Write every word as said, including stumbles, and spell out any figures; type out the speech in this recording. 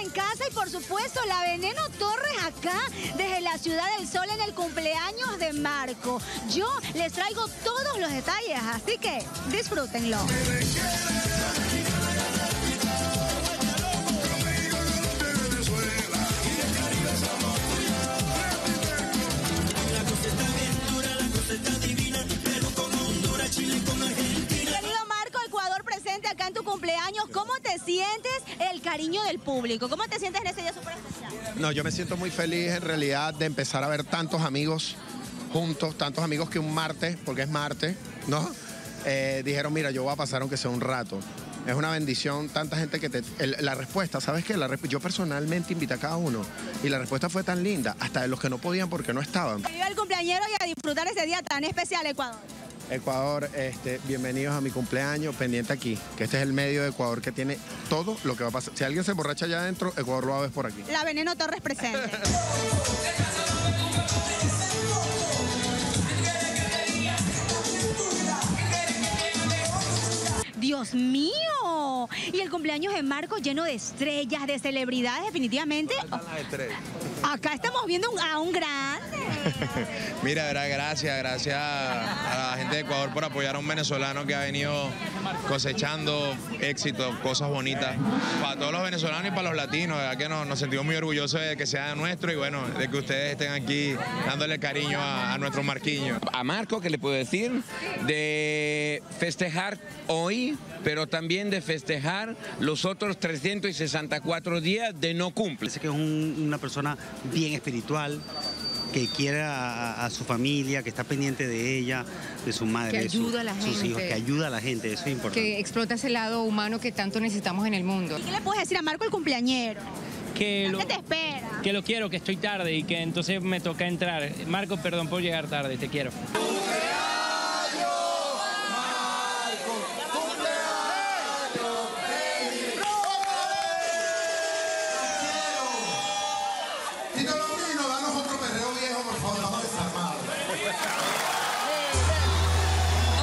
en casa y por supuesto la Veneno Torres acá desde la Ciudad del Sol en el cumpleaños de Marco. Yo les traigo todos los detalles, así que disfrútenlo. Acá en tu cumpleaños, ¿cómo te sientes el cariño del público? ¿Cómo te sientes en ese día súper especial? No, yo me siento muy feliz en realidad de empezar a ver tantos amigos juntos, tantos amigos que un martes, porque es martes, ¿no? Eh, dijeron, mira, yo voy a pasar aunque sea un rato. Es una bendición, tanta gente que te... El, la respuesta, ¿sabes qué? La, yo personalmente invité a cada uno y la respuesta fue tan linda, hasta de los que no podían porque no estaban. Viva el cumpleañero y a disfrutar ese día tan especial, Ecuador. Ecuador, este, bienvenidos a mi cumpleaños, pendiente aquí, que este es el medio de Ecuador que tiene todo lo que va a pasar. Si alguien se emborracha allá adentro, Ecuador lo va a ver por aquí. La Veneno Torres presente. Dios mío, y el cumpleaños de Marco lleno de estrellas, de celebridades, definitivamente. Las estrellas. Acá estamos viendo un, a un grande. Mira, verdad, gracias, gracias a la gente de Ecuador por apoyar a un venezolano que ha venido cosechando éxito, cosas bonitas. Para todos los venezolanos y para los latinos, verdad que nos, nos sentimos muy orgullosos de que sea nuestro y bueno, de que ustedes estén aquí dándole cariño a, a nuestro Marquiño. A Marco, ¿qué le puedo decir? De festejar hoy, pero también de festejar los otros trescientos sesenta y cuatro días de no cumple. Parece que es un, una persona bien espiritual, que quiere a, a su familia, que está pendiente de ella, de su madre, que ayuda de su, a la sus gente. hijos, que ayuda a la gente, eso es importante. Que explota ese lado humano que tanto necesitamos en el mundo. ¿Qué le puedes decir a Marco el cumpleañero? Que lo, ¿Qué te espera? que lo quiero, que estoy tarde y que entonces me toca entrar. Marco, perdón por llegar tarde, te quiero. Tito Lomino, danos otro perreo viejo, por favor, vamos a desarmar.